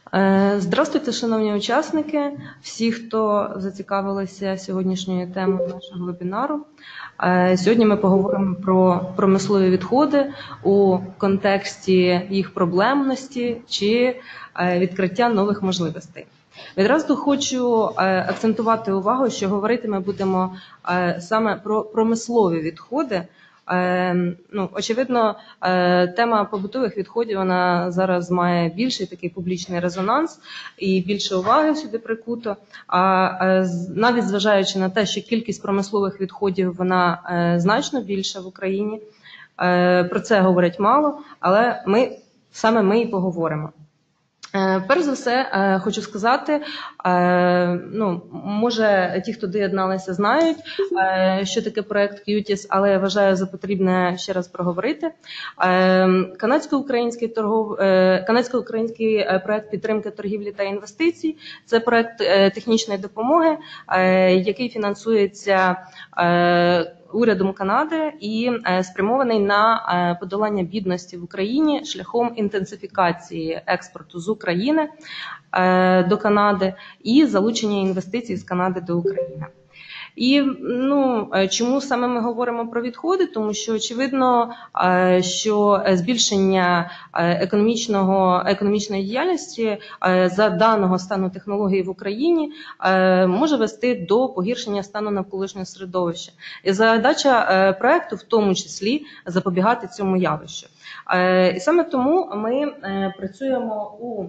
Здравствуйте, шановні учасники, всі, хто зацікавилися сьогоднішньою темою нашого вебінару. Сьогодні ми поговоримо про промислові відходи у контексті їх проблемності чи відкриття нових можливостей. Відразу хочу акцентувати увагу, що говорити ми будемо саме про промислові відходи. Очевидно, тема побутових відходів, вона зараз має більший такий публічний резонанс і більше уваги сюди прикуто. А навіть зважаючи на те, що кількість промислових відходів, вона значно більша в Україні, про це говорять мало, але саме ми і поговоримо. Перш за все, хочу сказати, може ті, хто доєдналися, знають, що таке проект QTIS, але я вважаю за потрібне ще раз проговорити. Канадсько-український проект підтримки торгівлі та інвестицій – це проект технічної допомоги, який фінансується урядом Канади і спрямований на подолання бідності в Україні шляхом інтенсифікації експорту з України до Канади і залучення інвестицій з Канади до України. І чому саме ми говоримо про відходи? Тому що очевидно, що збільшення економічної діяльності за даного стану технологій в Україні може вести до погіршення стану навколишнього середовища. І задача проекту в тому числі запобігати цьому явищу. І саме тому ми працюємо у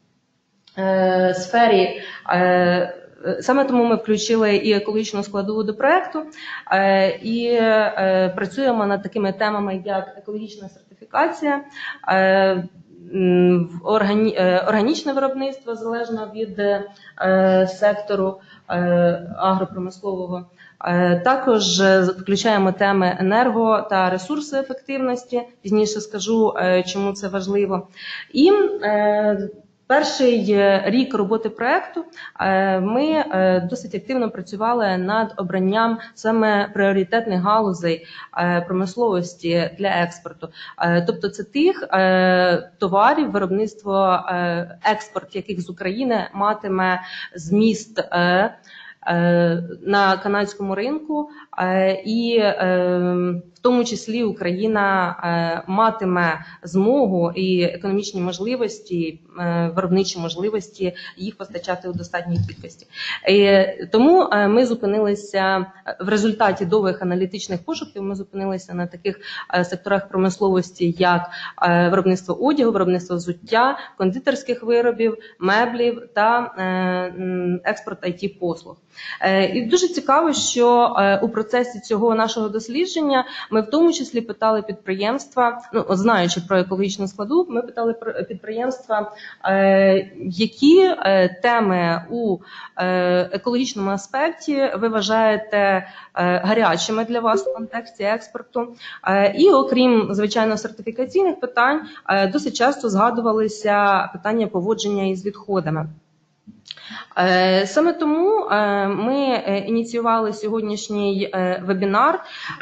сфері. Саме тому ми включили і екологічну складову до проєкту, і працюємо над такими темами, як екологічна сертифікація, органічне виробництво, залежно від сектору агропромислового. Також включаємо теми енерго та ресурсоефективності, пізніше скажу, чому це важливо. І перший рік роботи проєкту ми досить активно працювали над обранням саме пріоритетних галузей промисловості для експорту. Тобто це тих товарів, виробництво, експорт яких з України матиме зміст на канадському ринку, і в тому числі Україна матиме змогу і економічні можливості, виробничі можливості їх постачати у достатній кількості. Тому ми зупинилися в результаті довгих аналітичних пошуків, ми зупинилися на таких секторах промисловості, як виробництво одягу, виробництво взуття, кондитерських виробів, меблів та експорт IT-послуг. І дуже цікаво, що у процесі цього нашого дослідження ми в тому числі питали підприємства, знаючи про екологічну складу, ми питали про підприємства, які теми у екологічному аспекті ви вважаєте гарячими для вас в контексті експорту. І окрім, звичайно, сертифікаційних питань, досить часто згадувалися питання поводження із відходами. Саме тому ми ініціювали сьогоднішній вебінар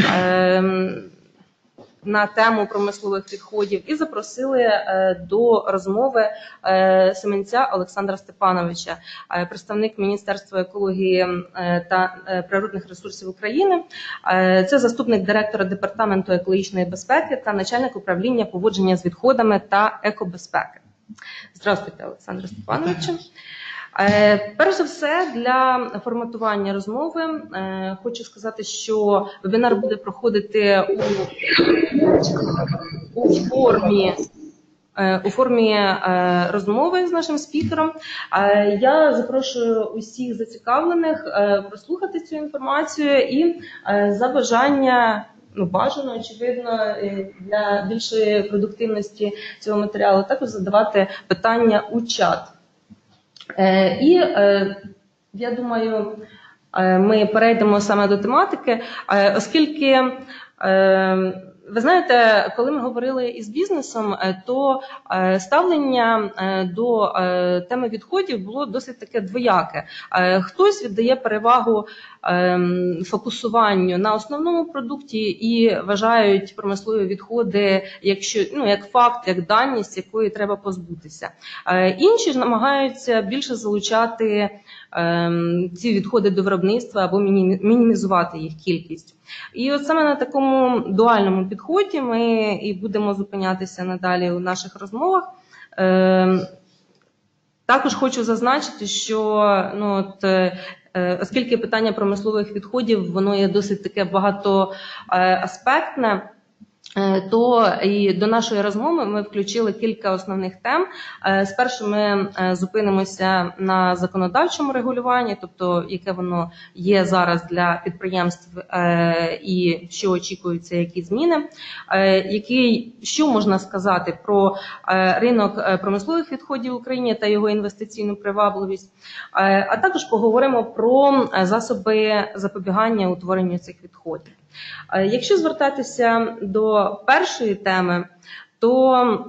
на тему промислових відходів і запросили до розмови Семенця Олександра Степановича, представник Міністерства екології та природних ресурсів України. Це заступник директора Департаменту екологічної безпеки та начальник управління поводження з відходами та екобезпеки. Здравствуйте, Олександре Степановичу. Перш за все, для форматування розмови хочу сказати, що вебінар буде проходити у формі розмови з нашим спікером. Я запрошую усіх зацікавлених прослухати цю інформацію і за бажання, бажано, очевидно, для більшої продуктивності цього матеріалу, також задавати питання у чат. І я думаю, ми перейдемо саме до тематики, оскільки Ви знаєте, коли ми говорили із бізнесом, то ставлення до теми відходів було досить таке двояке. Хтось віддає перевагу фокусуванню на основному продукті і вважають промислові відходи як факт, як даність, якої треба позбутися. Інші ж намагаються більше залучати ці відходи до виробництва або мінімізувати їх кількість. І от саме на такому дуальному підході ми і будемо зупинятися надалі у наших розмовах. Також хочу зазначити, що оскільки питання промислових відходів, воно є досить таке багатоаспектне, то і до нашої розмови ми включили кілька основних тем. Спершу ми зупинимося на законодавчому регулюванні, тобто яке воно є зараз для підприємств і що очікуються, які зміни. Що можна сказати про ринок промислових відходів в Україні та його інвестиційну привабливість. А також поговоримо про засоби запобігання утворенню цих відходів. Якщо звертатися до першої теми, то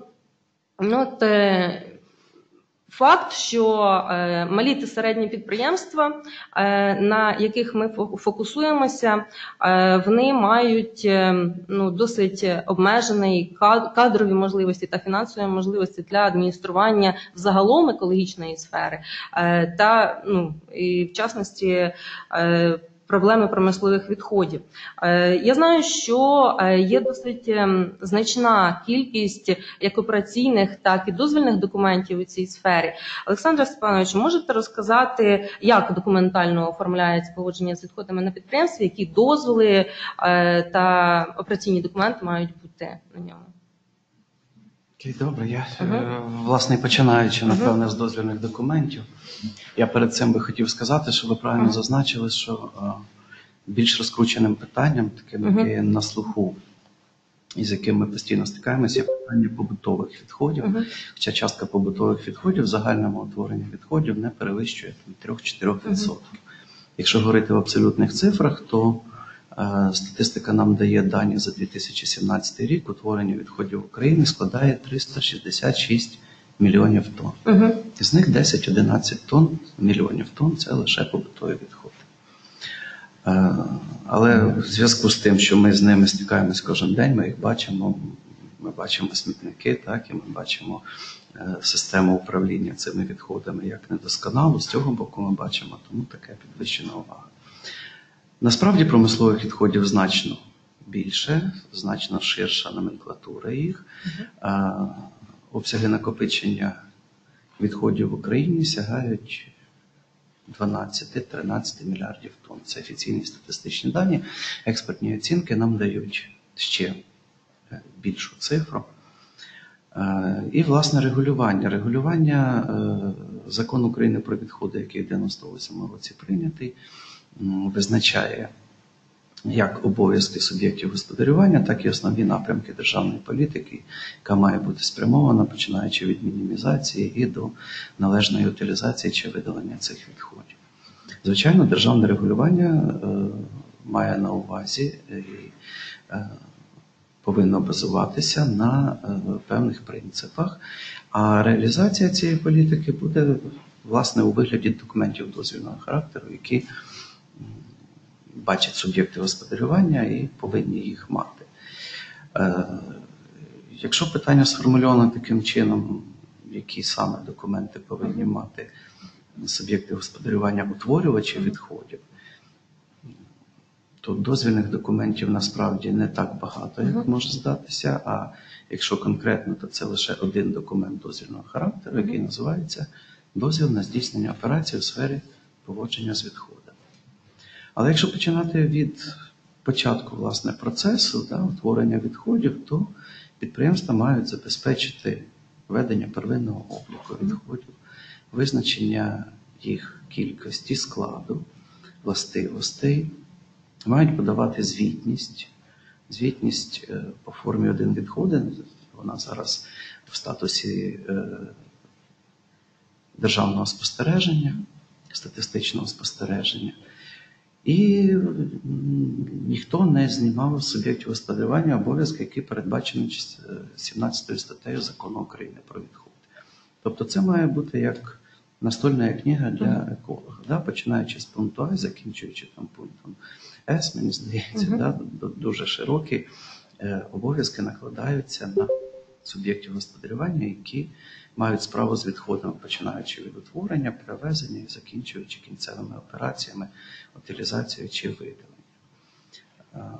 факт, що малі та середні підприємства, на яких ми фокусуємося, вони мають досить обмежені кадрові можливості та фінансові можливості для адміністрування взагалом екологічної сфери та, і в частності, проблеми промислових відходів. Я знаю, що є досить значна кількість як операційних, так і дозвільних документів у цій сфері. Олександре Степановичу, можете розказати, як документально оформляється поводження з відходами на підприємстві, які дозволи та операційні документи мають бути на ньому? Добре, я, власне, починаючи, напевне, з дозвільних документів, я перед цим би хотів сказати, що ви правильно зазначили, що більш розкрученим питанням, таким, яке на слуху, і з яким ми постійно стикаємося, є питання побутових відходів. Хоча частка побутових відходів в загальному утворенні відходів не перевищує 3-4%. Якщо говорити в абсолютних цифрах, то статистика нам дає дані за 2017 рік. Утворення відходів України складає 366 мільйонів тонн. З них 10-11 мільйонів тонн – це лише побутові відходи. Але в зв'язку з тим, що ми з ними стикаємось кожен день, ми їх бачимо, ми бачимо смітники, так, і ми бачимо систему управління цими відходами як недосконалу, з цього боку ми бачимо, тому таке підвищена увага. Насправді промислових відходів значно більше, значно ширша номенклатура їх. Обсяги накопичення відходів в Україні сягають 12-13 мільярдів тонн. Це офіційні статистичні дані. Експертні оцінки нам дають ще більшу цифру. І, власне, регулювання. Регулювання, закон України про відходи, який в 1998 році прийнятий, визначає як обов'язки суб'єктів господарювання, так і основні напрямки державної політики, яка має бути спрямована, починаючи від мінімізації і до належної утилізації чи видалення цих відходів. Звичайно, державне регулювання має на увазі і повинно базуватися на певних принципах, а реалізація цієї політики буде, власне, у вигляді документів дозвільного характеру, які бачать суб'єкти господарювання і повинні їх мати. Якщо питання сформульовано таким чином, які саме документи повинні мати суб'єкти господарювання, утворювачі відходів, то дозвільних документів насправді не так багато, як може здатися, а якщо конкретно, то це лише один документ дозвільного характеру, який називається «Дозвіл на здійснення операцій у сфері поводження з відходами». Але якщо починати від початку, власне, процесу утворення відходів, то підприємства мають забезпечити ведення первинного обліку відходів, визначення їх кількості, складу, властивостей, мають подавати звітність. Звітність по формі 1 відходи, вона зараз в статусі державного спостереження, статистичного спостереження. І ніхто не знімав з суб'єктів господарювання обов'язки, які передбачені 17 статтею Закону України про відходи. Тобто це має бути як настольна книга для еколога, да? Починаючи з пункту А, закінчуючи там пунктом С, мені здається, да? Дуже широкі обов'язки накладаються на суб'єктів господарювання, які мають справу з відходами, починаючи від утворення, перевезення і закінчуючи кінцевими операціями, утилізацією чи видаленням.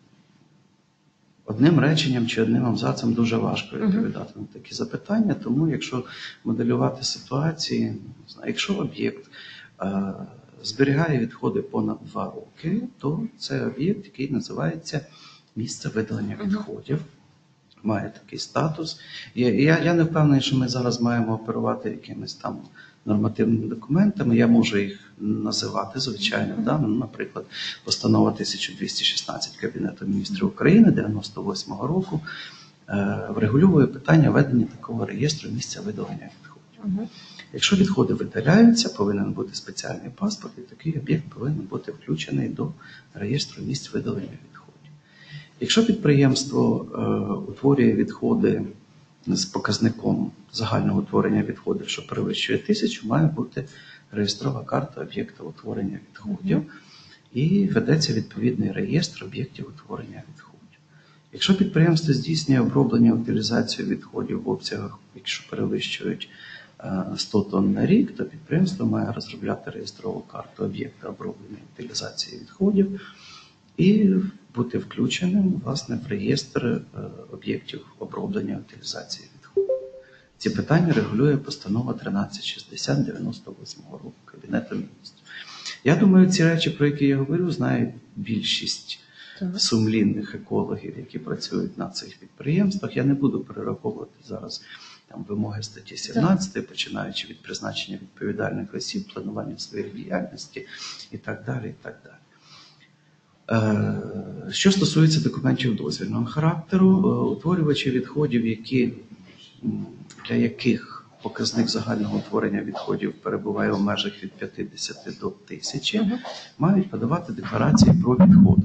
Одним реченням чи одним абзацем дуже важко відповідати на такі запитання, тому якщо моделювати ситуації, якщо об'єкт зберігає відходи понад 2 роки, то це об'єкт, який називається місце видалення відходів. Має такий статус. Я не впевнений, що ми зараз маємо оперувати якимись там нормативними документами. Я можу їх називати, звичайно. Да? Наприклад, постанова 1216 Кабінету міністрів України 98-го року врегульовує питання ведення такого реєстру місця видалення відходів. Якщо відходи видаляються, повинен бути спеціальний паспорт, і такий об'єкт повинен бути включений до реєстру місць видалення відходів. Якщо підприємство утворює відходи з показником загального утворення відходів, що перевищує 1000, має бути реєстрова карта об'єкта утворення відходів і ведеться відповідний реєстр об'єктів утворення відходів. Якщо підприємство здійснює оброблення утилізацію відходів в обсягах, якщо перевищують 100 тонн на рік, то підприємство має розробляти реєстрову карту об'єкта оброблення утилізації відходів і бути включеним, власне, в реєстр об'єктів оброблення утилізації відходів. Ці питання регулює постанова 1360 98-го року Кабінету міністрів. Я думаю, ці речі, про які я говорю, знають більшість сумлінних екологів, які працюють на цих підприємствах. Я не буду перераховувати зараз там вимоги статті 17, починаючи від призначення відповідальних осіб, планування своєї діяльності і так далі, і так далі. Що стосується документів дозвільного характеру, утворювачі відходів, для яких показник загального утворення відходів перебуває в межах від 50 до 1000, мають подавати декларації про відходи.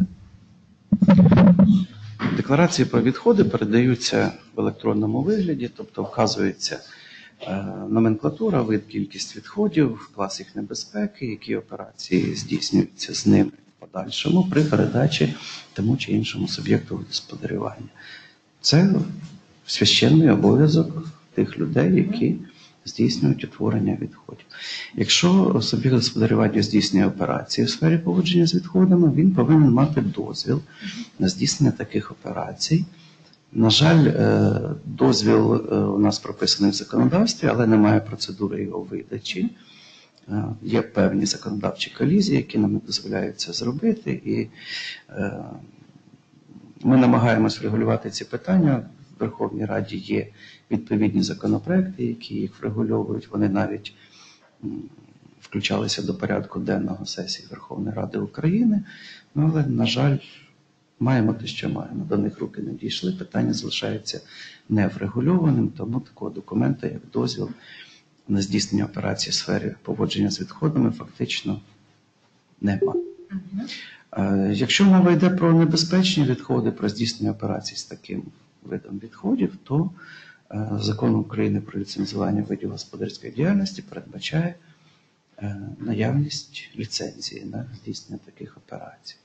Декларації про відходи передаються в електронному вигляді, тобто вказується номенклатура, вид, кількість відходів, клас їх небезпеки, які операції здійснюються з ними подальшому при передачі тому чи іншому суб'єкту господарювання. Це священний обов'язок тих людей, які здійснюють утворення відходів. Якщо суб'єкт господарювання здійснює операції в сфері поводження з відходами, він повинен мати дозвіл на здійснення таких операцій. На жаль, дозвіл у нас прописаний в законодавстві, але немає процедури його видачі. Є певні законодавчі колізії, які нам не дозволяють це зробити, і ми намагаємось врегулювати ці питання. В Верховній Раді є відповідні законопроекти, які їх врегульовують. Вони навіть включалися до порядку денного сесії Верховної Ради України. Але, на жаль, маємо те, що маємо. До них руки не дійшли, питання залишається неврегульованим, тому такого документа, як дозвіл на здійснення операцій в сфері поводження з відходами, фактично немає. Якщо мова йде про небезпечні відходи, про здійснення операцій з таким видом відходів, то Закон України про ліцензування видів господарської діяльності передбачає наявність ліцензії на здійснення таких операцій.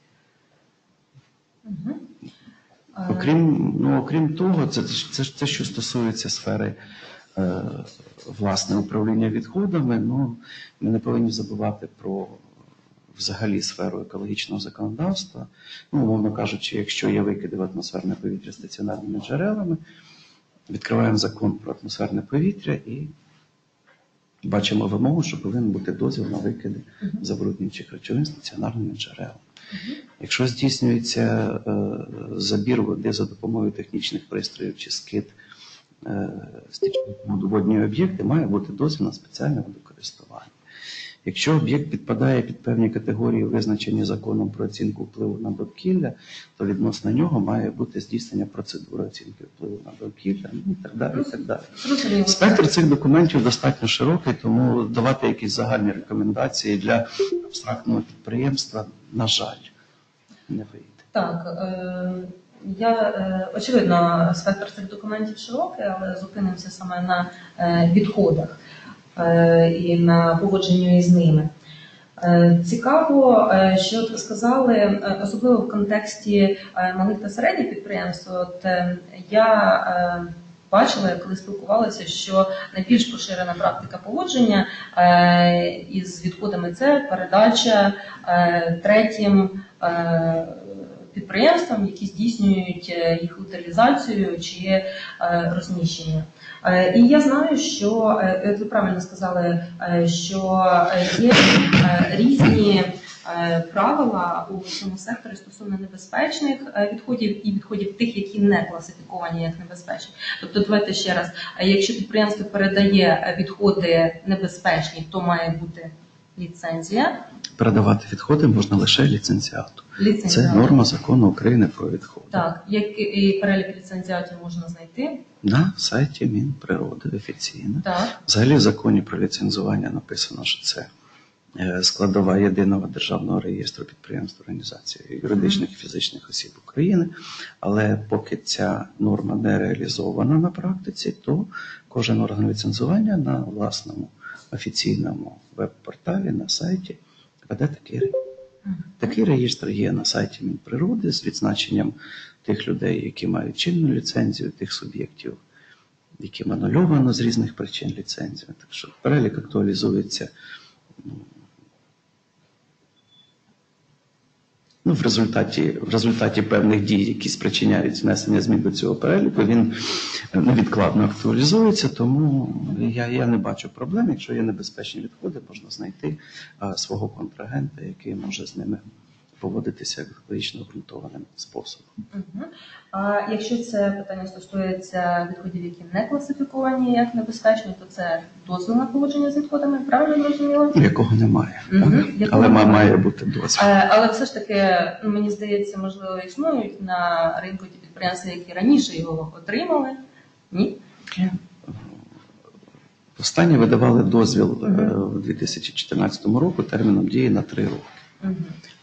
Окрім того, це що стосується сфери власне управління відходами, ми не повинні забувати про взагалі сферу екологічного законодавства. Умовно кажучи, якщо є викиди в атмосферне повітря стаціонарними джерелами, відкриваємо закон про атмосферне повітря і бачимо вимогу, що повинен бути дозвіл на викиди забруднюючих речовин стаціонарними джерелами. Якщо здійснюється забір води за допомогою технічних пристроїв чи скид стічних водні об'єкти, має бути дозвіл на спеціальне водокористування. Якщо об'єкт підпадає під певні категорії, визначені законом про оцінку впливу на довкілля, то відносно нього має бути здійснення процедури оцінки впливу на довкілля, ну, і так далі, і так далі. Зрозуміло. Спектр цих документів достатньо широкий, тому давати якісь загальні рекомендації для абстрактного підприємства, на жаль, не вийде. Так, очевидно, спектр цих документів широкий, але зупинимося саме на відходах і на поводженню із ними. Цікаво, що от ви сказали, особливо в контексті малих та середніх підприємств. От я бачила, коли спілкувалася, що найбільш поширена практика поводження із відходами – це передача третім підприємствам, які здійснюють їх утилізацію чи розміщення. І я знаю, що, як ви правильно сказали, що є різні правила у цьому секторі стосовно небезпечних відходів і відходів тих, які не класифіковані як небезпечні. Тобто, давайте ще раз, якщо підприємство передає відходи небезпечні, то має бути ліцензія. Передавати відходи можна лише ліцензіату. Це норма закону України про відходи. Так, і перелік ліцензіатів можна знайти? На сайті Мінприроди офіційно. Так. Взагалі в законі про ліцензування написано, що це складова єдиного державного реєстру підприємств, організацій, юридичних і фізичних осіб України. Але поки ця норма не реалізована на практиці, то кожен орган ліцензування на власному офіційному веб-порталі, на сайті веде такий реєстр. Такий реєстр є на сайті Мінприроди з відзначенням тих людей, які мають чинну ліцензію, тих суб'єктів, яким анульовано з різних причин ліцензію. Так що перелік актуалізується в результаті певних дій, які спричиняють внесення змін до цього переліку, він невідкладно актуалізується, тому я не бачу проблем. Якщо є небезпечні відходи, можна знайти свого контрагента, який може з ними поводитися екологічно обґрунтованим способом. А якщо це питання стосується відходів, які не класифіковані як небезпечні, то це дозвіл на поводження з відходами, правильно зрозуміло? Якого немає, але має бути дозвіл. Але все ж таки, мені здається, можливо, існують на ринку ті підприємства, які раніше його отримали? Ні? Останні видавали дозвіл у 2014 році терміном дії на 3 роки.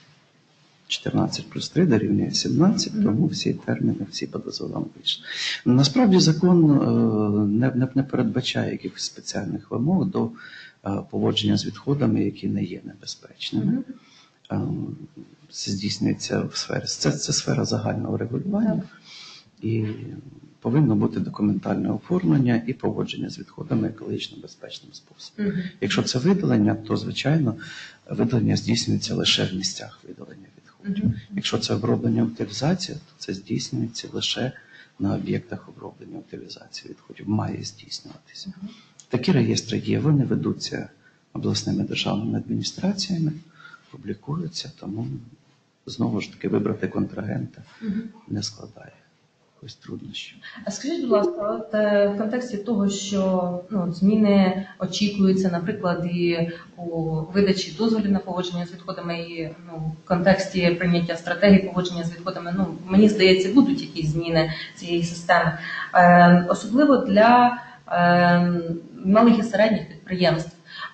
14 плюс 3 дорівнює 17, тому всі терміни, всі по дозволам вийшли. Насправді закон не передбачає якихось спеціальних вимог до поводження з відходами, які не є небезпечними. Це здійснюється в сфері. Це сфера загального регулювання. І повинно бути документальне оформлення і поводження з відходами екологічно безпечним способом. Якщо це видалення, то, звичайно, видалення здійснюється лише в місцях видалення відходів. Якщо це оброблення утилізація, то це здійснюється лише на об'єктах оброблення утилізації відходів. Має здійснюватися. Такі реєстри є, вони ведуться обласними державними адміністраціями, публікуються, тому знову ж таки вибрати контрагента не складає якось труднощів. А скажіть, будь ласка, от в контексті того, що зміни очікуються, наприклад, і у видачі дозволів на поводження з відходами, і в контексті прийняття стратегії поводження з відходами, мені здається, будуть якісь зміни цієї системи. Особливо для малих і середніх підприємств.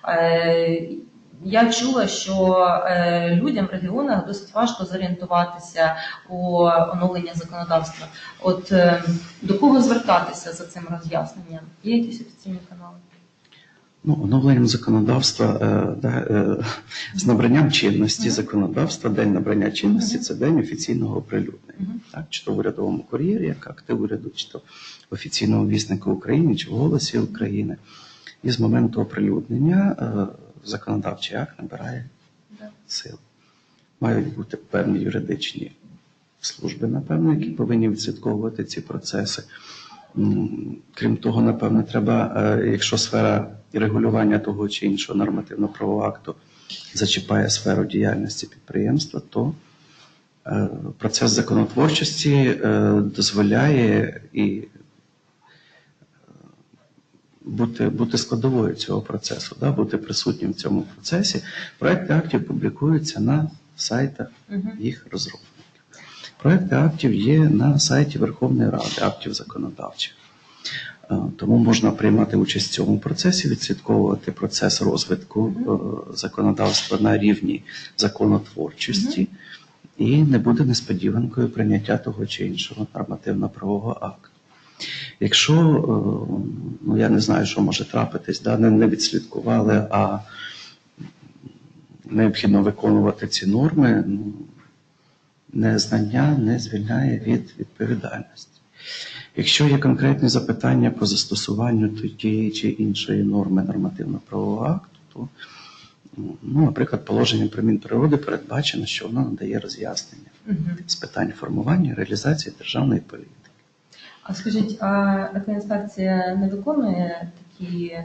Я чула, що людям в регіонах досить важко зорієнтуватися у оновленні законодавства. От до кого звертатися за цим роз'ясненням? Є якісь офіційні канали? Оновленням законодавства, з набранням чинності законодавства, день набрання чинності – це день офіційного оприлюднення. Чи то в урядовому кур'єрі, як акти уряду, чи то в офіційному віснику України, чи в «Голосі України». І з моменту оприлюднення законодавчий акт набирає сил. Мають бути певні юридичні служби, напевно, які повинні відслідковувати ці процеси. Крім того, напевно, треба, якщо сфера регулювання того чи іншого нормативно-правового акту зачіпає сферу діяльності підприємства, то процес законотворчості дозволяє і бути складовою цього процесу, да, бути присутнім в цьому процесі. Проекти актів публікуються на сайтах їх розробників. Проекти актів є на сайті Верховної Ради, актів законодавчих. Тому можна приймати участь в цьому процесі, відслідковувати процес розвитку законодавства на рівні законотворчості, і не буде несподіванкою прийняття того чи іншого нормативно-правового акту. Якщо, ну я не знаю, що може трапитись, да, не відслідкували, а необхідно виконувати ці норми, ну, незнання не звільняє від відповідальності. Якщо є конкретні запитання по застосуванню тієї чи іншої норми нормативно-правового акту, то, ну, наприклад, положенням про Мінприроди передбачено, що воно надає роз'яснення з питань формування і реалізації державної політики. А скажіть, а екоінспекція не виконує такі,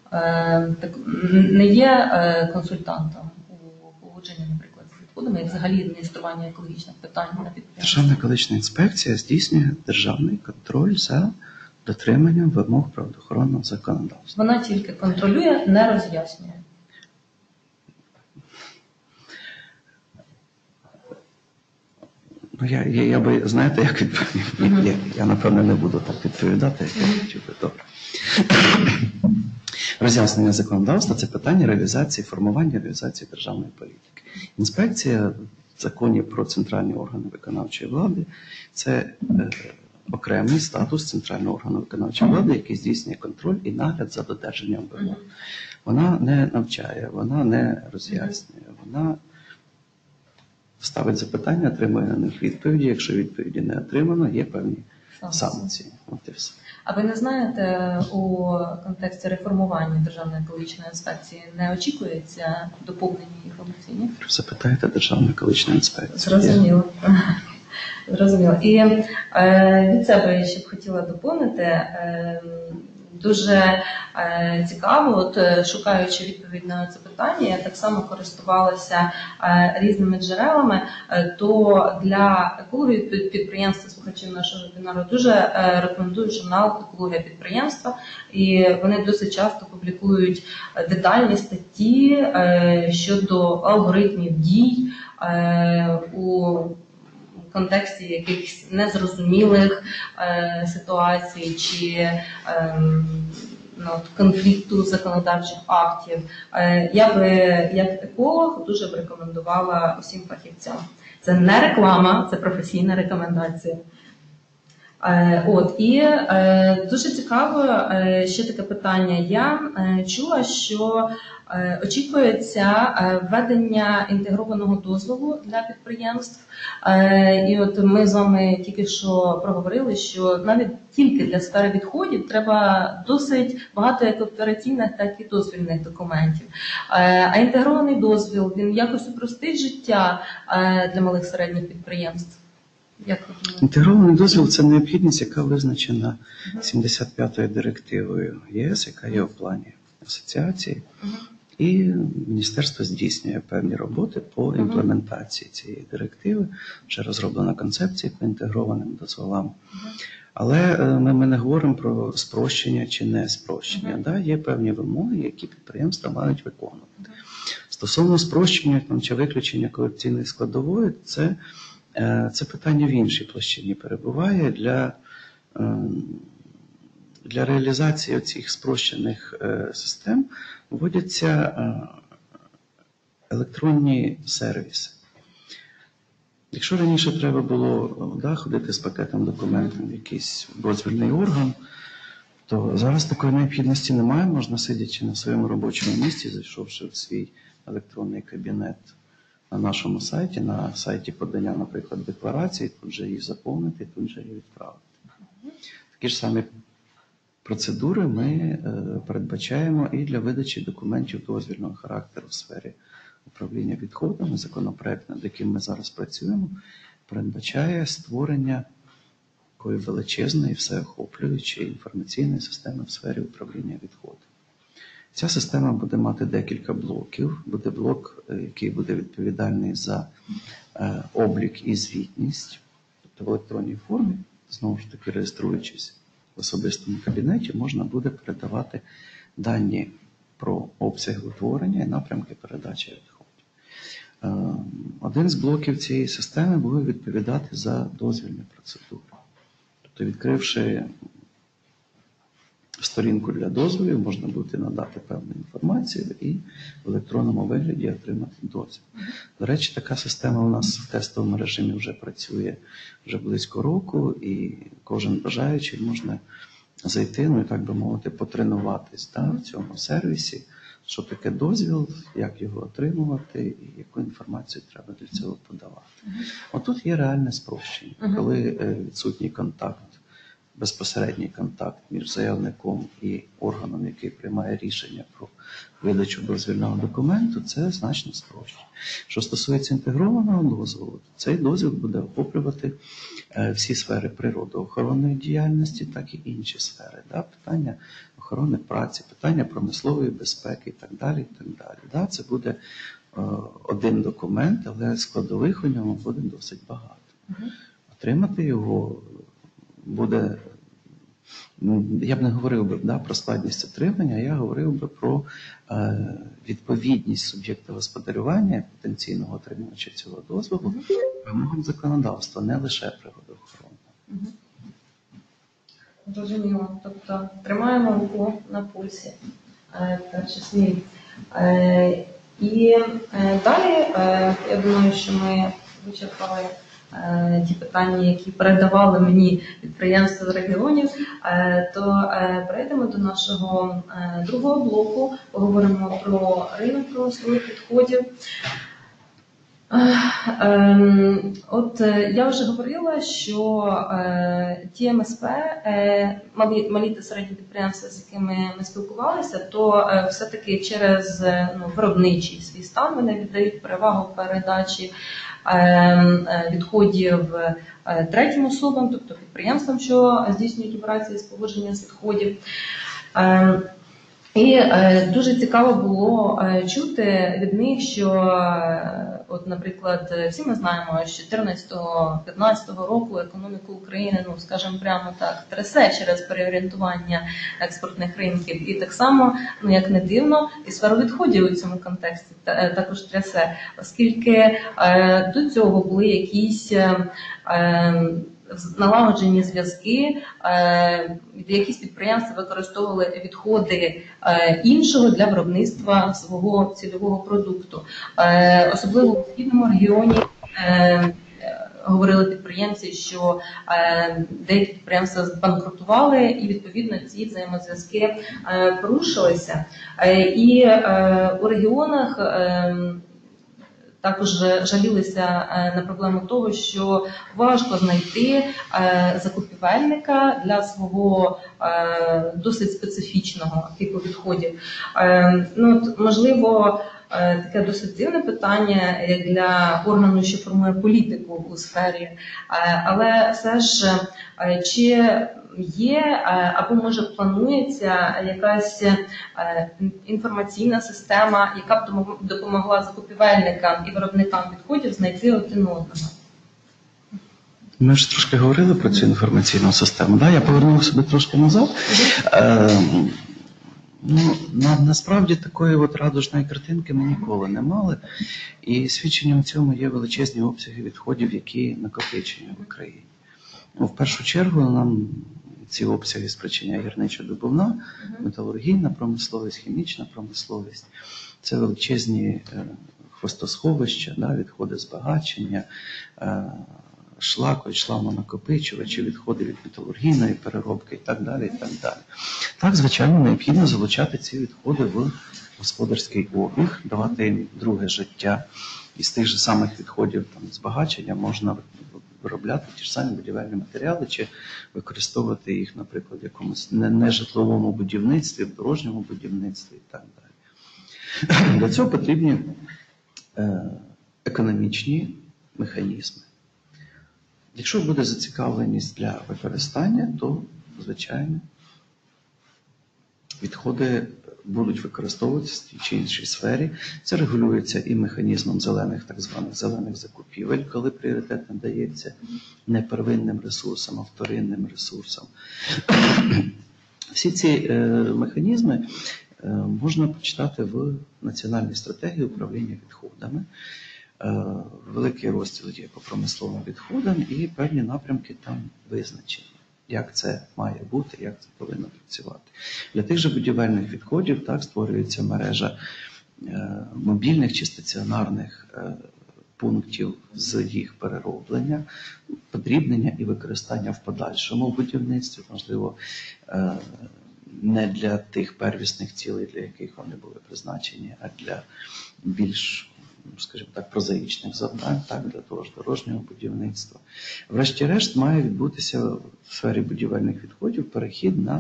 не є консультантом у погодженні, наприклад, з відходами і взагалі адміністрування екологічних питань на підприємстві? Державна екологічна інспекція здійснює державний контроль за дотриманням вимог природоохоронного законодавства. Вона тільки контролює, не роз'яснює. Ну, я би, знаєте, як відповів? Я, напевно, не буду так відповідати, як я хотів би. Добре. Роз'яснення законодавства – це питання реалізації, формування реалізації державної політики. Інспекція в законі про центральні органи виконавчої влади – це окремий статус центрального органу виконавчої влади, який здійснює контроль і нагляд за додержанням вимог. Вона не навчає, вона не роз'яснює, вона ставить запитання, отримує на них відповіді. Якщо відповіді не отримано, є певні санкції. От і все. А ви не знаєте, у контексті реформування Державної екологічної інспекції не очікується доповнення їх функцій? Запитаєте Державну екологічну інспекцію. Зрозуміло. Зрозуміло. І від себе я ще б хотіла доповнити. Дуже цікаво, от шукаючи відповідь на це питання, я так само користувалася різними джерелами, то для екологів підприємства, слухачів нашого вебінару, дуже рекомендую журнал «Екологія підприємства», і вони досить часто публікують детальні статті щодо алгоритмів дій у контексті якихось незрозумілих ситуацій чи конфлікту законодавчих актів. Я би, як еколог, дуже б рекомендувала усім фахівцям. Це не реклама, це професійна рекомендація. І дуже цікаво ще таке питання. Я чула, що очікується введення інтегрованого дозволу для підприємств. І от ми з вами тільки що проговорили, що навіть тільки для сфери відходів треба досить багато як операційних, так і дозвільних документів. А інтегрований дозвіл, він якось упростить життя для малих середніх підприємств. Інтегрований дозвіл – це необхідність, яка визначена 75-ю директивою ЄС, яка є в плані асоціації. І міністерство здійснює певні роботи по імплементації цієї директиви. Вже розроблена концепція по інтегрованим дозволам. Але ми не говоримо про спрощення чи не спрощення. Да? Є певні вимоги, які підприємства мають виконувати. Стосовно спрощення чи виключення корупційної складової, це питання в іншій площині перебуває. Для реалізації цих спрощених систем вводяться електронні сервіси. Якщо раніше треба було ходити з пакетом документів в якийсь дозвільний орган, то зараз такої необхідності немає. Можна, сидячи на своєму робочому місці, зайшовши в свій електронний кабінет на нашому сайті, на сайті подання, наприклад, декларації, тут же її заповнити, тут же її відправити. Такі ж самі процедури ми передбачаємо і для видачі документів дозвільного характеру в сфері управління відходами. Законопроект, над яким ми зараз працюємо, передбачає створення такої величезної, всеохоплюючої інформаційної системи в сфері управління відходами. Ця система буде мати декілька блоків. Буде блок, який буде відповідальний за облік і звітність, тобто в електронній формі, знову ж таки реєструючись в особистому кабінеті можна буде передавати дані про обсяг утворення і напрямки передачі відходів. Один з блоків цієї системи буде відповідати за дозвільні процедури. Тобто, відкривши сторінку для дозволів, можна буде надати певну інформацію і в електронному вигляді отримати дозвіл. До речі, така система у нас в тестовому режимі вже працює вже близько року, і кожен бажаючий можна зайти, ну і так би мовити, потренуватись в цьому сервісі, що таке дозвіл, як його отримувати і яку інформацію треба для цього подавати. Отут є реальне спрощення, коли відсутній контакт, безпосередній контакт між заявником і органом, який приймає рішення про видачу дозвільного документу, це значно спрощення. Що стосується інтегрованого дозволу, цей дозвіл буде охоплювати всі сфери природоохоронної діяльності, так і інші сфери. Питання охорони праці, питання промислової безпеки і так далі. Це буде один документ, але складових у ньому буде досить багато. Отримати його буде, я б не говорив би про складність отримання, я говорив би про відповідність суб'єкта господарювання, потенційного отримувача цього дозволу, вимогам законодавства, не лише природоохоронного. Зрозуміло. Тобто тримаємо руку на пульсі, в тому числі. І далі, я думаю, що ми вичерпали ті питання, які передавали мені підприємства з регіонів, то перейдемо до нашого другого блоку, поговоримо про ринок промислових відходів. От я вже говорила, що ті МСП, малі та середні підприємства, з якими ми спілкувалися, то все-таки через виробничий свій стан вони віддають перевагу передачі відходів третім особам, тобто підприємствам, що здійснюють операції з поводження з відходів. І дуже цікаво було чути від них, що, от, наприклад, всі ми знаємо, що 2014-2015 року економіку України, скажімо прямо так, трясе через переорієнтування експортних ринків. І так само, як не дивно, і сферу відходів у цьому контексті також трясе, оскільки до цього були якісь налагоджені зв'язки, якісь підприємства використовували відходи іншого для виробництва свого цільового продукту. Особливо у східному регіоні говорили підприємці, що деякі підприємства збанкрутували, і відповідно ці взаємозв'язки порушилися. І у регіонах також жалілися на проблему того, що важко знайти закупівельника для свого досить специфічного типу відходів. Можливо, таке досить дивне питання для органу, що формує політику у сфері, але все ж, чи є або може планується якась інформаційна система, яка б допомогла закупівельникам і виробникам відходів знайти один одного? Ми ж трошки говорили про цю інформаційну систему. Я повернув себе трошки назад. Насправді такої радужної картинки ми ніколи не мали. І свідченням цьому є величезні обсяги відходів, які накопичені в Україні. В першу чергу нам ці обсяги спричиняє гірничо-добувна, металургійна промисловість, хімічна промисловість. Це величезні хвостосховища, відходи збагачення, шлаку і шламонакопичувачі, відходи від металургійної переробки і так далі. Так, звичайно, необхідно залучати ці відходи в господарський обіг, давати їм друге життя. Із тих же самих відходів збагачення можна виробляти ті ж самі будівельні матеріали, чи використовувати їх, наприклад, в якомусь нежитловому будівництві, в дорожньому будівництві і так далі. Для цього потрібні економічні механізми. Якщо буде зацікавленість для використання, то, звичайно, відходи будуть використовуватися в тій чи іншій сфері. Це регулюється і механізмом зелених, так званих зелених закупівель, коли пріоритет надається не первинним ресурсам, а вторинним ресурсам. Всі ці механізми можна почитати в Національній стратегії управління відходами. Великий розділ є по промисловим відходам і певні напрямки там визначені. Як це має бути, як це повинно працювати. Для тих же будівельних відходів так створюється мережа мобільних чи стаціонарних пунктів з їх перероблення, подрібнення і використання в подальшому будівництві, можливо, не для тих первісних цілей, для яких вони були призначені, а для більш, скажімо так, прозаїчних завдань, так, для того ж дорожнього будівництва. Врешті-решт має відбутися в сфері будівельних відходів перехід на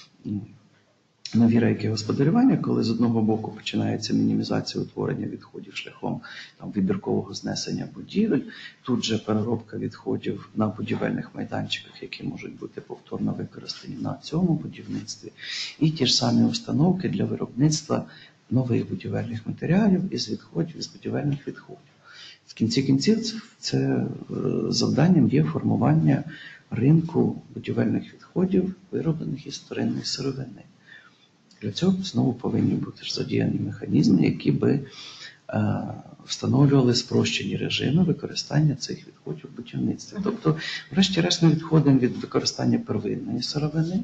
нові рейки господарювання, коли з одного боку починається мінімізація утворення відходів шляхом вибіркового знесення будівель, тут же переробка відходів на будівельних майданчиках, які можуть бути повторно використані на цьому будівництві, і ті ж самі установки для виробництва нових будівельних матеріалів із відходів, із будівельних відходів. В кінці кінців це завданням є формування ринку будівельних відходів, вироблених із вторинної сировини. Для цього знову повинні бути задіяні механізми, які би встановлювали спрощені режими використання цих відходів в будівництві. Тобто, врешті-решт, ми відходимо від використання первинної сировини.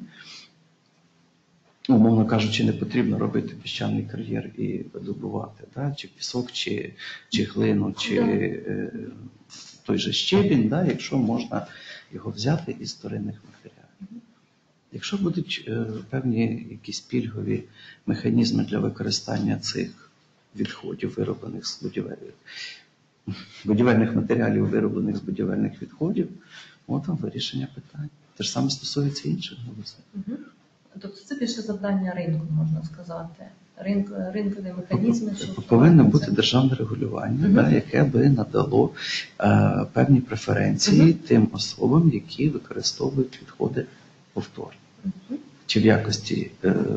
Умовно кажучи, не потрібно робити піщаний кар'єр і видобувати, чи пісок, чи глину, чи той же щебінь, якщо можна його взяти із вторинних матеріалів. Якщо будуть певні якісь пільгові механізми для використання цих відходів, вироблених з будівельних матеріалів, вироблених з будівельних відходів, от вам вирішення питань. Те ж саме стосується інших галузей. Тобто це більше завдання ринку, можна сказати. Ринкові механізми. Повинно бути державне регулювання, яке би надало певні преференції тим особам, які використовують відходи повторно. Чи в якості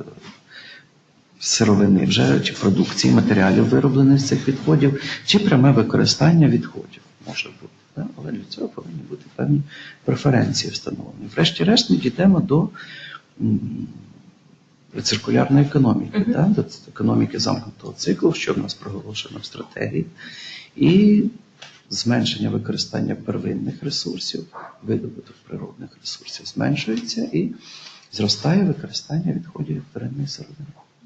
сировини вже, чи продукції, матеріалів, вироблених з цих відходів, чи пряме використання відходів може бути. Але для цього повинні бути певні преференції встановлені. Врешті-решт ми дійдемо до циркулярної економіки, до економіки замкнутого циклу, що в нас проголошено в стратегії, і зменшення використання первинних ресурсів, видобуток природних ресурсів зменшується і зростає використання відходів вторинної сировини.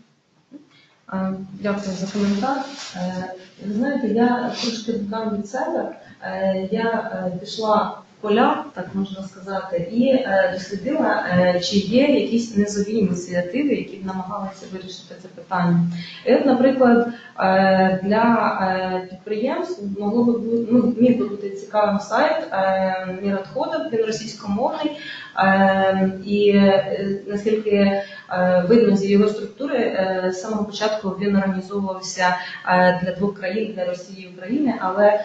Дякую за коментар. Ви знаєте, я трошки додам від себе. Я пішла в поля, так можна сказати, і дослідила, чи є якісь низові ініціативи, які б намагалися вирішити це питання. І от, наприклад, для підприємств міг би бути цікавим сайт Мірадхода, він російськомовний, і наскільки видно з його структури, з самого початку він організовувався для двох країн, для Росії і України, але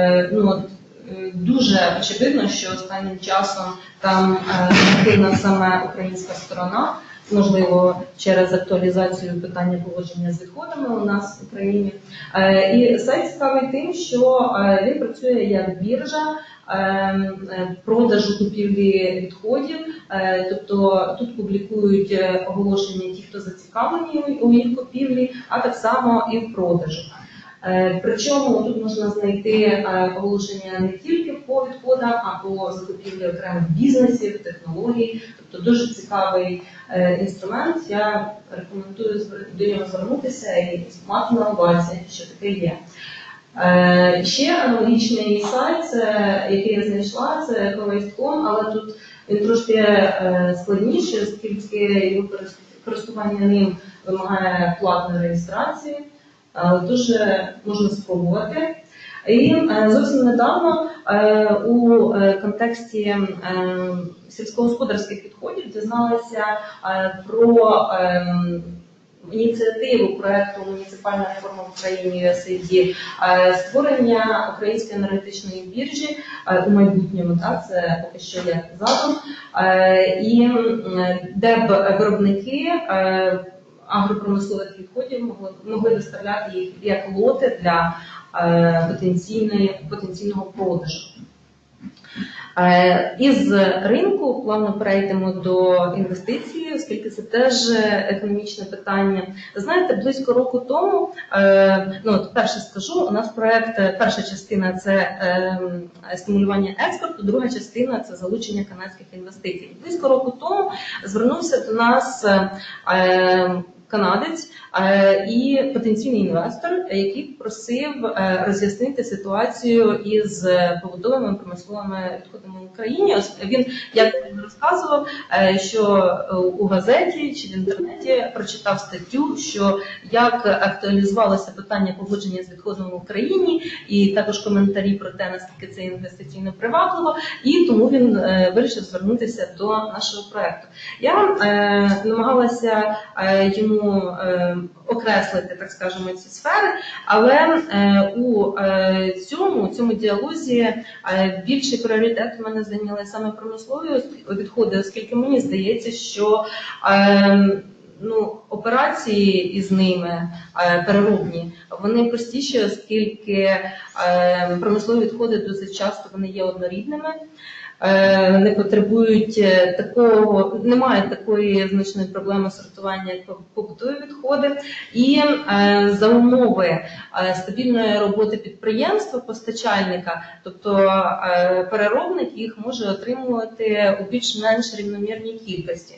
дуже очевидно, що останнім часом там активна саме українська сторона, можливо, через актуалізацію питання поводження з відходами у нас в Україні. І сайт цікавий тим, що він працює як біржа продажу купівлі відходів, тобто тут публікують оголошення ті, хто зацікавлені у їх купівлі, а так само і в продажу. Причому тут можна знайти оголошення не тільки по відходам, а по закупівлі окремих бізнесів, технологій. Тобто дуже цікавий інструмент. Я рекомендую до нього звернутися і мати на увазі, що таке є. Ще аналогічний сайт, який я знайшла, це Ecowaste.com, але тут він трошки складніший, оскільки його користування ним вимагає платної реєстрації. Дуже можна спробувати. І зовсім недавно у контексті сільськогосподарських відходів дізналася про ініціативу проєкту «Муніципальна реформа в Україні» USAID, створення української енергетичної біржі у майбутньому, це поки що є задум, і де б виробники агропромислових відходів могли доставляти їх як лоти для потенційного продажу. Із ринку плавно перейдемо до інвестицій, оскільки це теж економічне питання. Знаєте, близько року тому, перше скажу, у нас проект, перша частина – це стимулювання експорту, друга частина – це залучення канадських інвестицій. Близько року тому звернувся до нас канадець і потенційний інвестор, який просив роз'яснити ситуацію із побутовими промисловими відходами в Україні. Він, як він розказував, що у газеті чи в інтернеті прочитав статтю, що як актуалізувалося питання поводження з відходами в Україні, і також коментарі про те, наскільки це інвестиційно привабливо, і тому він вирішив звернутися до нашого проекту. Я намагалася йому окреслити, так скажемо, ці сфери, але у цьому діалозі більший пріоритет у мене зайняли саме промислові відходи, оскільки мені здається, що операції із ними переробні, вони простіші, оскільки промислові відходи досить часто вони є однорідними, не потребують немає такої значної проблеми сортування, як побутові відходи. І за умови стабільної роботи підприємства, постачальника, тобто переробник їх може отримувати у більш-менш рівномірній кількості.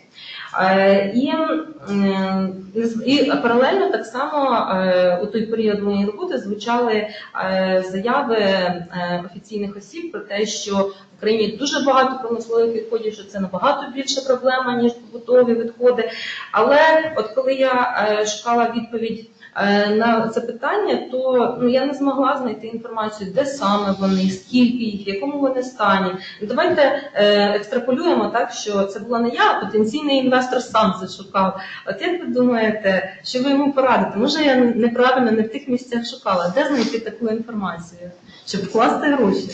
І паралельно так само у той період моєї роботи звучали заяви офіційних осіб про те, що в Україні дуже багато промислових відходів, що це набагато більша проблема, ніж побутові відходи. Але от коли я шукала відповідь на це питання, то я не змогла знайти інформацію, де саме вони, скільки їх, в якому вони стані. Давайте екстраполюємо так, що це була не я, а потенційний інвестор сам зашукав. От як ви думаєте, що ви йому порадите? Може, я неправильно, не в тих місцях шукала? Де знайти таку інформацію, щоб вкласти гроші?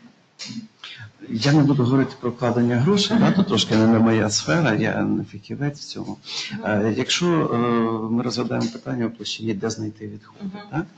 Я не буду говорити про вкладення грошей, то трошки не моя сфера, я не фахівець в цьому. Якщо ми розглядаємо питання в площині, де знайти відходи,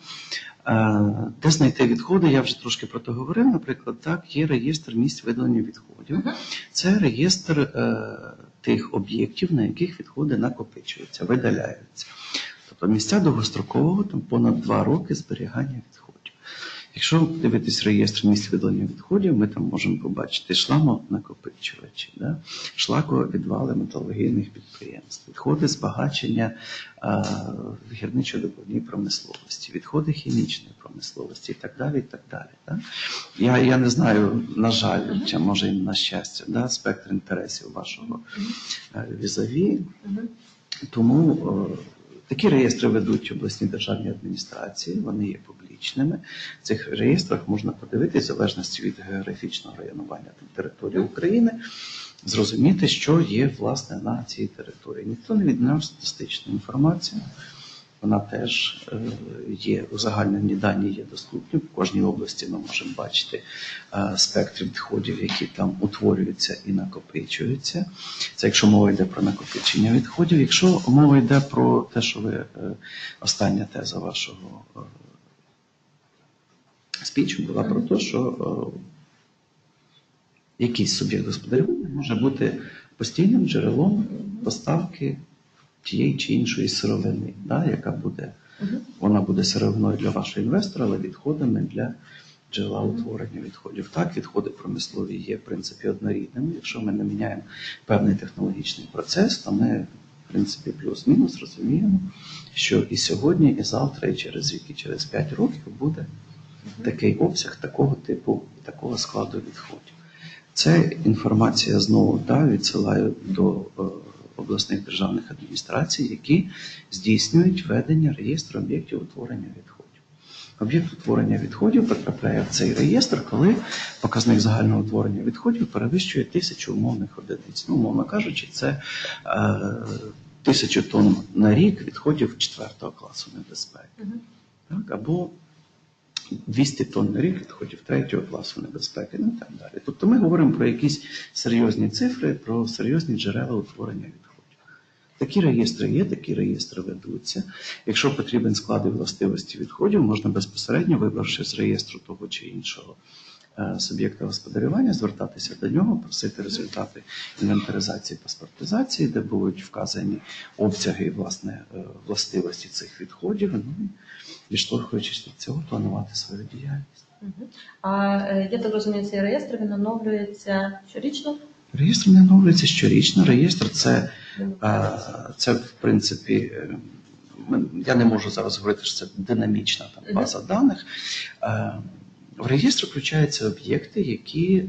де знайти відходи, я вже трошки про це говорив, наприклад, є реєстр місць видалення відходів. Це реєстр тих об'єктів, на яких відходи накопичуються, видаляються. Тобто місця довгострокового, там понад 2 роки зберігання відходів. Якщо дивитись реєстр місць видалення відходів, ми там можемо побачити шламонакопичувачі, шлаковідвали металургійних підприємств, відходи збагачення гірничо-добувній промисловості, відходи хімічної промисловості і так далі. І так далі. Я не знаю, на жаль, чи може і на щастя, спектр інтересів вашого візаві, тому такі реєстри ведуть обласні державні адміністрації, вони є публічними. В цих реєстрах можна подивитися, в залежності від географічного районування території України, зрозуміти, що є, власне, на цій території. Ніхто не відносить статистичну інформацію. Вона теж є, узагальнені дані є доступні. В кожній області ми можемо бачити спектр відходів, які там утворюються і накопичуються. Це якщо мова йде про накопичення відходів. Якщо мова йде про те, що ви, остання теза вашого спічу була про те, що якийсь суб'єкт господарювання може бути постійним джерелом поставки тієї чи іншої сировини, яка буде, вона буде сировиною для вашого інвестора, але відходами для джерела утворення відходів. Так, відходи промислові є, в принципі, однорідними. Якщо ми не міняємо певний технологічний процес, то ми, в принципі, плюс-мінус розуміємо, що і сьогодні, і завтра, і через рік, і через 5 років буде такий обсяг, такого типу, такого складу відходів. Це інформація знову відсилаю до обласних державних адміністрацій, які здійснюють ведення реєстру об'єктів утворення відходів. Об'єкт утворення відходів потрапляє в цей реєстр, коли показник загального утворення відходів перевищує 1000 умовних одиниць. Умовно кажучи, це 1000 тонн на рік відходів 4-го класу небезпеки. Або 200 тонн на рік відходів 3-го класу небезпеки, і так далі. Тобто ми говоримо про якісь серйозні цифри, про серйозні джерела утворення відходів. Такі реєстри є, такі реєстри ведуться. Якщо потрібен склад і властивості відходів, можна безпосередньо, вибравши з реєстру того чи іншого суб'єкта господарювання, звертатися до нього, просити результати інвентаризації, паспортизації, де будуть вказані обсяги і, власне, властивості цих відходів, ну, і, відштовхуючись від цього, планувати свою діяльність. А я так розумію, цей реєстр, він оновлюється щорічно? Реєстр не оновлюється щорічно. Реєстр це в принципі, я не можу зараз говорити, що це динамічна там база даних. В реєстр включаються об'єкти, які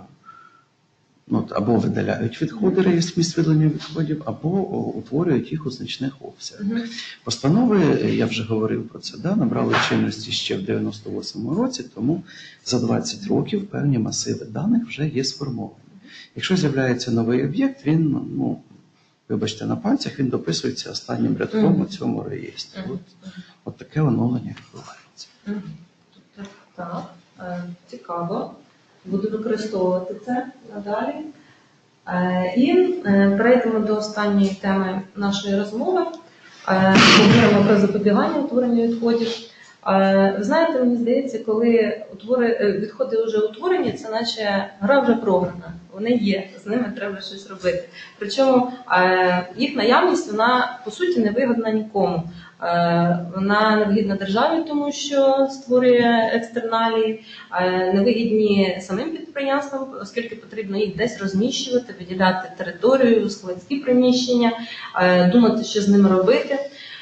або видаляють відходи, реєстр місць видалення відходів, або утворюють їх у значних обсягах. Постанови, я вже говорив про це, набрали чинності ще в 98-му році, тому за 20 років певні масиви даних вже є сформовані. Якщо з'являється новий об'єкт, він, вибачте, на пальцях, він дописується останнім рядком у цьому реєстрі. От таке оновлення відбувається. Так, цікаво. Буду використовувати це надалі. І перейдемо до останньої теми нашої розмови. Говоримо про запобігання утворенню відходів. Ви знаєте, мені здається, коли відходи вже утворені, це наче гра вже програна. Вони є, з ними треба щось робити. Причому їх наявність, вона, по суті, не вигодна нікому. Вона невигідна державі, тому що створює екстерналії, невигідні самим підприємствам, оскільки потрібно їх десь розміщувати, виділяти територію, складські приміщення, думати, що з ними робити.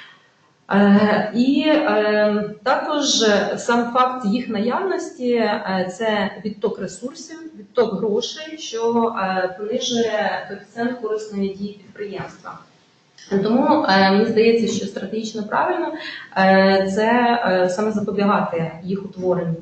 І також сам факт їх наявності – це відток ресурсів, відток грошей, що понижує коефіцієнт корисної дії підприємства. Тому мені здається, що стратегічно правильно це саме запобігати їх утворенню.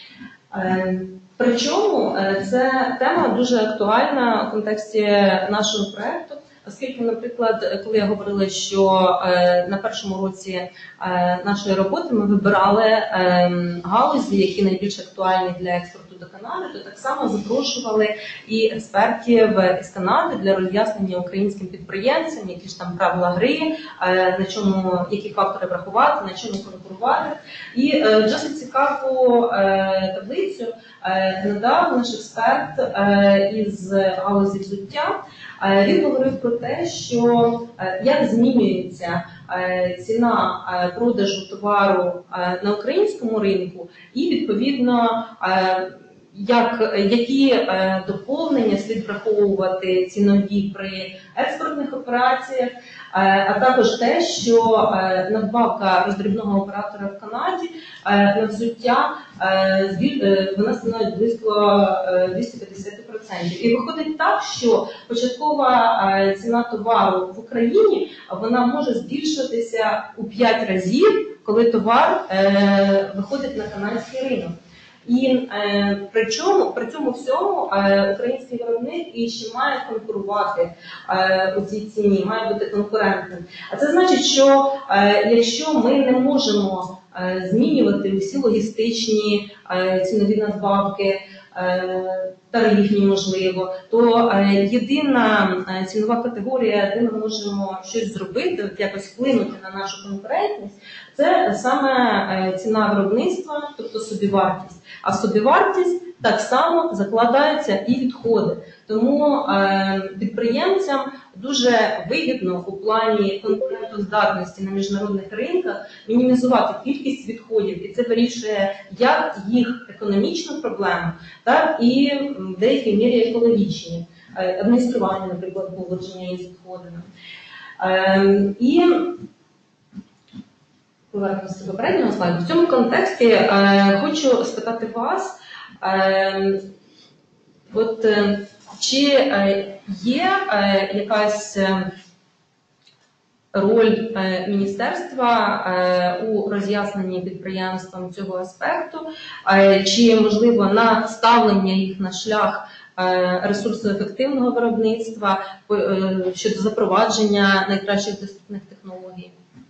Причому ця тема дуже актуальна у контексті нашого проєкту, оскільки, наприклад, коли я говорила, що на першому році нашої роботи ми вибирали галузі, які найбільш актуальні для експорту до Канади, то так само запрошували і експертів із Канади для роз'яснення українським підприємцям, які ж там правила гри, на чому, які фактори врахувати, на чому конкурувати. І досить цікаву таблицю надав наш експерт із галузі взуття. Він говорив про те, що як змінюється ціна продажу товару на українському ринку і, відповідно, які доповнення слід враховувати цінові при експортних операціях, а також те, що надбавка роздрібного оператора в Канаді на взуття вона становить близько 250%. І виходить так, що початкова ціна товару в Україні вона може збільшитися у 5 разів, коли товар виходить на канадський ринок. І при цьому всьому український виробник і ще має конкурувати у цій ціні, має бути конкурентним. А це значить, що якщо ми не можемо змінювати усі логістичні цінові надбавки, тарифні, можливо, то єдина цінова категорія, де ми можемо щось зробити, якось вплинути на нашу конкурентність, це саме ціна виробництва, тобто собівартість. А собівартість так само закладаються і відходи. Тому підприємцям дуже вигідно у плані конкурентоздатності на міжнародних ринках мінімізувати кількість відходів. І це вирішує як їх економічну проблему, так і в деякій мірі екологічні. Адміністрування, наприклад, поводження із відходами. І повернемося до попереднього слайду. В цьому контексті хочу спитати вас, чи є якась роль міністерства у роз'ясненні підприємствам цього аспекту, чи, можливо, на ставлення їх на шлях ресурсоефективного виробництва щодо запровадження найкращих доступних технологій?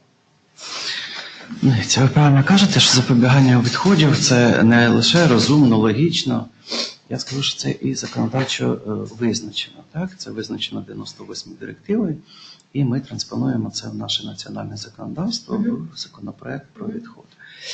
Це ви правильно кажете, що запобігання відходів – це не лише розумно, логічно. Я скажу, що це і законодавчо визначено. Так? Це визначено 98 директивою. і ми транспонуємо це в наше національне законодавство, в законопроект про відходи.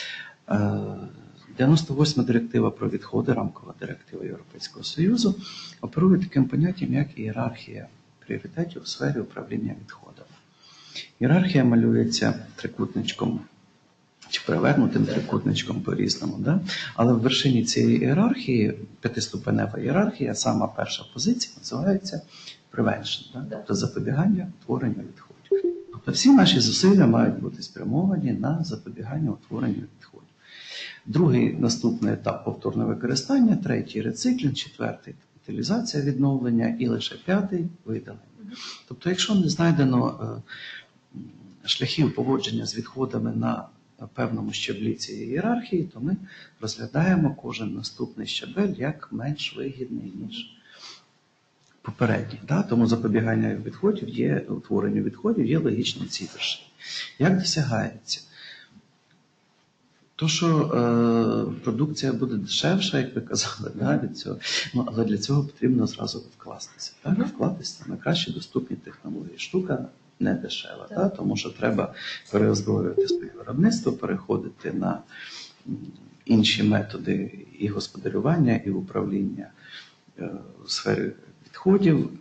98-ма директива про відходи, рамкова директива Європейського Союзу, оперує таким поняттям, як ієрархія пріоритетів у сфері управління відходами. Ієрархія малюється трикутничком чи перевернутим трикутничком по-різному. Да? Але в вершині цієї ієрархії, п'ятиступенева ієрархія, сама перша позиція називається prevention, да? Тобто запобігання утворенню відходів. Тобто всі наші зусилля мають бути спрямовані на запобігання утворенню відходів. Другий наступний етап – повторне використання, третій – рециклінг, четвертий – утилізація, відновлення і лише п'ятий – видалення. Тобто, якщо не знайдено шляхів поводження з відходами на певному щаблі цієї ієрархії, то ми розглядаємо кожен наступний щабель як менш вигідний, ніж попередній. Да? Тому запобігання утворенню відходів є логічним цій вершині. Як досягається? То, що продукція буде дешевша, як ви казали, да, від цього. Але для цього потрібно зразу вкластися. Так? Вкластися на кращі доступні технології. Штука не дешева, да? Тому що треба переозброювати своє виробництво, переходити на інші методи і господарювання, і управління в сфері відходів.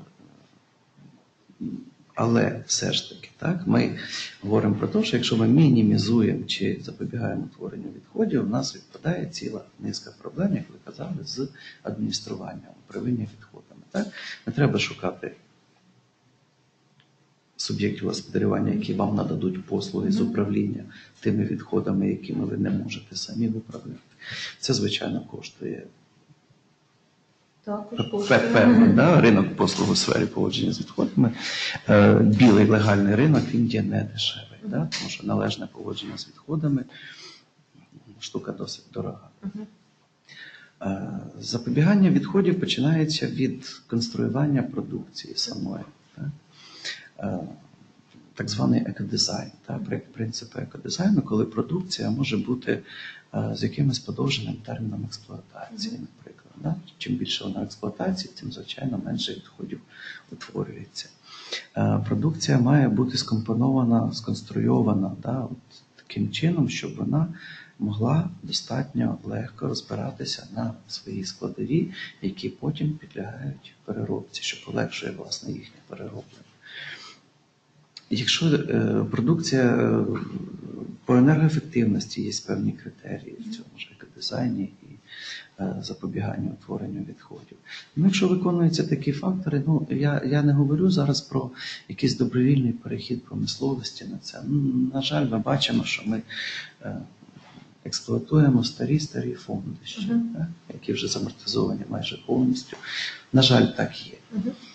Але все ж таки, так, ми говоримо про те, що якщо ми мінімізуємо чи запобігаємо утворенню відходів, у нас відпадає ціла низка проблем, як ви казали, з адмініструванням, управління відходами. Так? Не треба шукати суб'єктів господарювання, які вам нададуть послуги з управління тими відходами, якими ви не можете самі виправляти. Це, звичайно, коштує. Певний, да, ринок послуг у сфері поводження з відходами. Білий легальний ринок, він є не дешевий, да, тому що належне поводження з відходами штука досить дорога. Запобігання відходів починається від конструювання продукції самої. Так званий екодизайн, принципи екодизайну, коли продукція може бути з якимось подовженим терміном експлуатації, наприклад. Да? Чим більше вона експлуатації, тим, звичайно, менше відходів утворюється. Продукція має бути скомпонована, сконструйована таким чином, щоб вона могла достатньо легко розбиратися на свої складові, які потім підлягають переробці, що полегшує, власне, їхнє перероблення. Якщо продукція по енергоефективності є певні критерії в цьому ж екодизайні і запобіганню утворенню відходів. Якщо виконуються такі фактори, я не говорю зараз про якийсь добровільний перехід промисловості на це. На жаль, ми бачимо, що ми експлуатуємо старі фонди, які вже замортизовані майже повністю. На жаль, так є.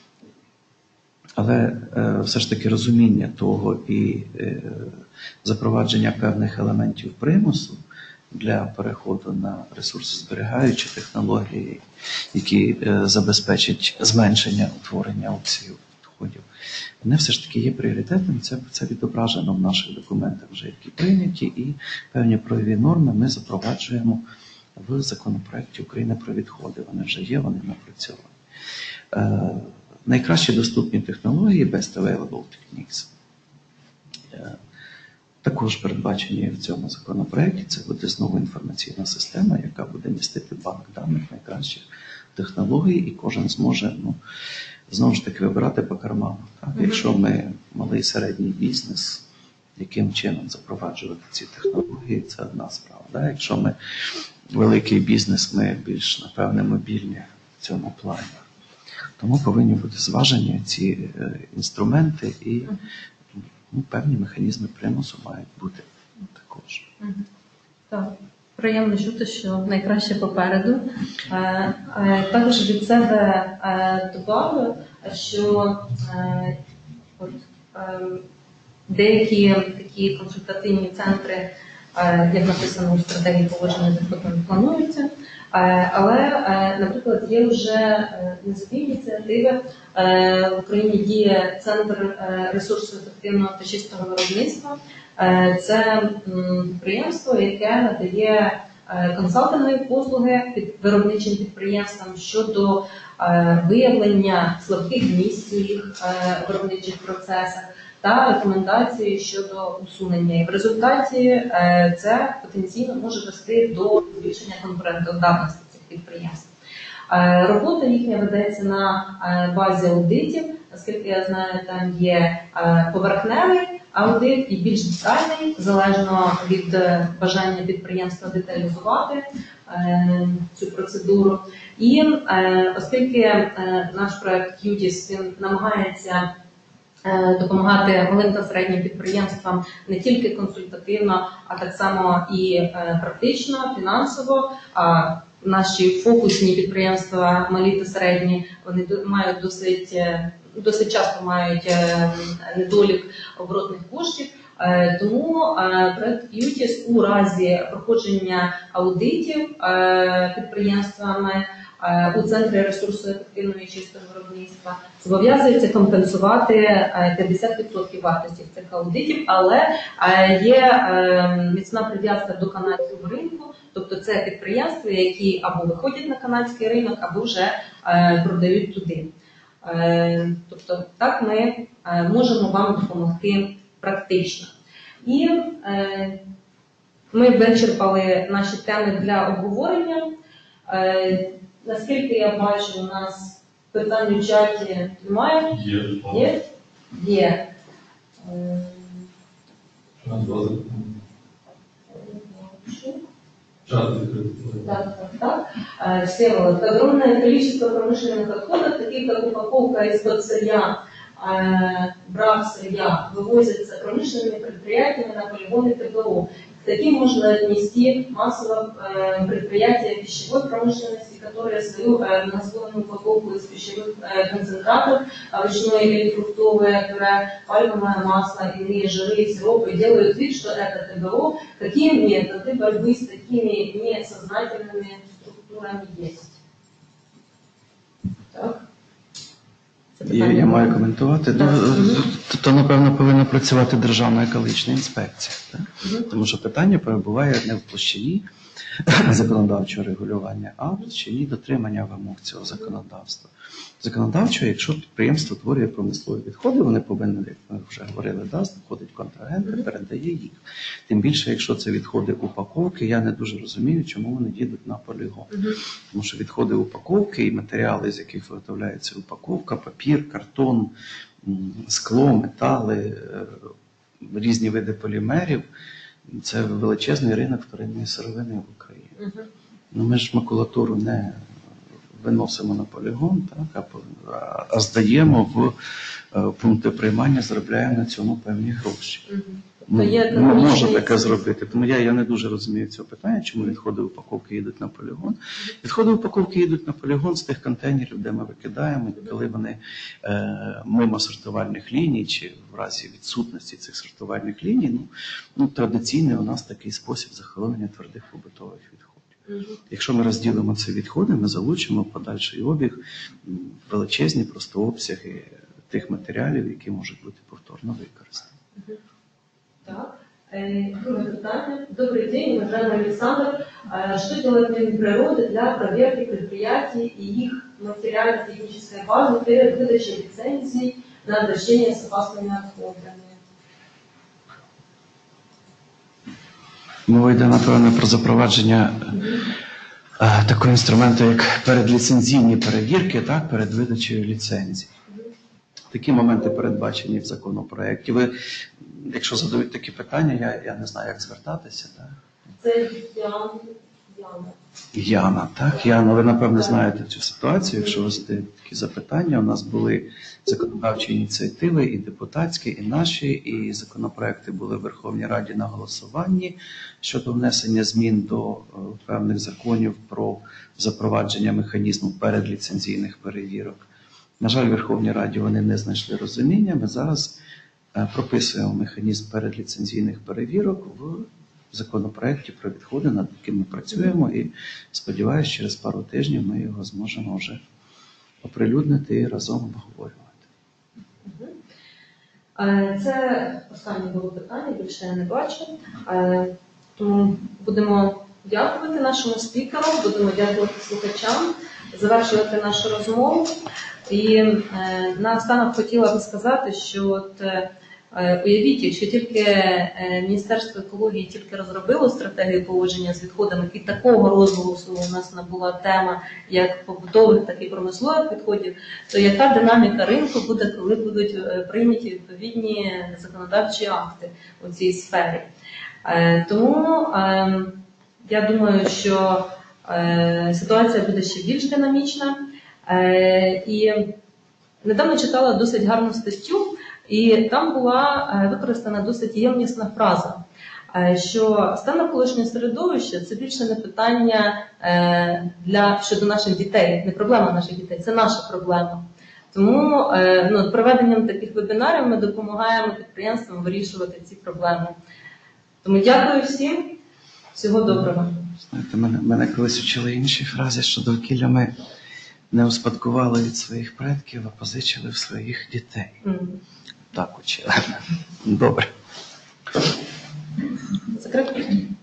Але все ж таки розуміння того і запровадження певних елементів примусу для переходу на ресурсозберігаючі технології, які забезпечать зменшення утворення оксидів відходів, вони все ж таки є пріоритетом. Це відображено в наших документах, вже які прийняті, і певні правові норми ми запроваджуємо в законопроекті України про відходи. Вони вже є, вони напрацьовані. Найкращі доступні технології, best available techniques, також передбачені в цьому законопроекті. Це буде знову інформаційна система, яка буде містити банк даних найкращих технологій, і кожен зможе, знову ж таки, вибирати по карману. Так? Якщо ми малий середній бізнес, яким чином запроваджувати ці технології, це одна справа. Так? Якщо ми великий бізнес, ми більш, напевне, мобільні в цьому плані. Тому повинні бути зважені ці інструменти і певні механізми примусу мають бути також. Так, приємно чути, що найкраще попереду. Також від себе добавлю, що деякі такі консультативні центри, як написано у стратегії поводження з відходами, плануються. Але, наприклад, є вже низові ініціативи. В Україні діє Центр ресурсу ефективного та чистого виробництва. Це підприємство, яке надає консалтингові послуги під виробничим підприємствам щодо виявлення слабких місць у їх виробничих процесах та рекомендації щодо усунення. І в результаті це потенційно може вести до збільшення конкурентоздатності цих підприємств. Робота їхня ведеться на базі аудитів. Наскільки я знаю, там є поверхневий аудит і більш детальний, залежно від бажання підприємства деталізувати цю процедуру. І оскільки наш проект QTIS, він намагається допомагати малим та середнім підприємствам не тільки консультативно, а так само і практично, фінансово. Наші фокусні підприємства, малі та середні, вони мають досить часто мають недолік оборотних коштів. Тому проект QTIS у разі проходження аудитів підприємствами у Центрі ресурсоефективного і чистого виробництва зобов'язується компенсувати 50% вартості цих аудитів, але є міцна прив'язка до канадського ринку, тобто це підприємства, які або виходять на канадський ринок, або вже продають туди. Тобто так ми можемо вам допомогти практично. І ми вичерпали наші теми для обговорення. Наскільки я бачу, у нас питань у чаті немає? Є? Є. Так. Всеволод. Огромное количество промышленных отходов, таких как упаковка из-под сырья, брак сырья, вывозятся промышленными предприятиями на полигоны ТПО. К таким можно отнести массово предприятия пищевой промышленности, которые свою многослойную упаковку из пищевых концентратов, овощное или фруктовое пюре, пальмовое масло, иные жиры и сиропы делают вид, что это ТБО. Какие методы борьбы с такими несознательными структурами есть? Так. Я маю коментувати. То, напевно, повинна працювати Державна екологічна інспекція. Так? Тому що питання перебуває не в площині законодавчого регулювання, а в площині дотримання вимог цього законодавства. Законодавчо, якщо підприємство творює промислові відходи, вони повинні, як ми вже говорили, знаходить контрагента, передає їх. Тим більше, якщо це відходи упаковки, я не дуже розумію, чому вони їдуть на полігон. Тому що відходи упаковки і матеріали, з яких виготовляється упаковка, папір, картон, скло, метали, різні види полімерів, це величезний ринок вторинної сировини в Україні. Ми ж макулатуру не виносимо на полігон, так, а здаємо в пункти приймання, заробляємо на цьому певні гроші. Можна таке зробити. Тому я не дуже розумію цього питання, чому відходи упаковки їдуть на полігон. Відходи упаковки їдуть на полігон з тих контейнерів, де ми викидаємо, коли вони мимо сортувальних ліній, чи в разі відсутності цих сортувальних ліній, традиційний у нас такий спосіб захоронення твердих побутових відходів. Якщо ми розділимо ці відходи, ми залучимо в подальший обіг величезні просто обсяги тих матеріалів, які можуть бути повторно використані. Так. Друге питання. Добрый день, уважаемый Александр. Что делает Минприроды для проверки предприятий и их материально-технической базы перед выдачей лицензий на обращение с опасными отходами? Мова йде, напевно, про запровадження такого інструменту, як передліцензійні перевірки, так, перед видачею ліцензій. Такі моменти передбачені в законопроекті. Ви, якщо задають такі питання, я не знаю, як звертатися. Так? Це Яна, так? Яна, ви, напевно, знаєте цю ситуацію. Якщо ви задаєте такі запитання, у нас були законодавчі ініціативи, і депутатські, і наші, і законопроекти були в Верховній Раді на голосуванні щодо внесення змін до певних законів про запровадження механізму передліцензійних перевірок. На жаль, в Верховній Раді вони не знайшли розуміння. Ми зараз прописуємо механізм передліцензійних перевірок в законопроекті про відходи, над яким ми працюємо, і сподіваюся, через пару тижнів ми його зможемо вже оприлюднити і разом обговорювати. Це останнє було питання, більше я не бачу. Тому будемо дякувати нашому спікеру, будемо дякувати слухачам, завершувати нашу розмову. І наостанок хотіла би сказати, що уявіть, якщо тільки Міністерство екології тільки розробило стратегію поводження з відходами, і такого розголосу у нас набула тема як побутових, так і промислових відходів, то яка динаміка ринку буде, коли будуть прийняті відповідні законодавчі акти у цій сфері? Тому я думаю, що ситуація буде ще більш динамічна. І недавно читала досить гарну статтю, і там була використана досить ємнісна фраза, що стан навколишнього середовища – це більше не питання щодо наших дітей, не проблема наших дітей, це наша проблема. Тому проведенням таких вебінарів ми допомагаємо підприємствам вирішувати ці проблеми. Тому дякую всім, всього доброго. Знаєте, мене колись вчили інші фрази, що довкілля ми не успадкували від своїх предків, а позичили в своїх дітей. Так учили. Добре. Закрив.